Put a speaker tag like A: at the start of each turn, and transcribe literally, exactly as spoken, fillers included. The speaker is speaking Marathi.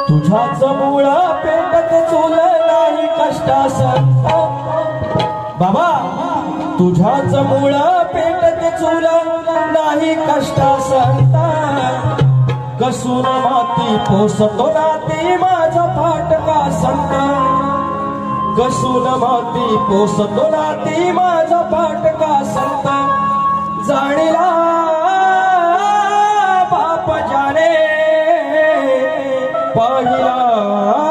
A: तुझ्याच मूळ पेटत चूल नाही कष्टास बाबा तुझ्याच मूळ पेटत चूल नाही कष्टास कसून माती पोसतो नाती माझा फाटका संत कसून माती पोसतो नाती माझा फाटका संत जाणीला बाप जाणे पाहिला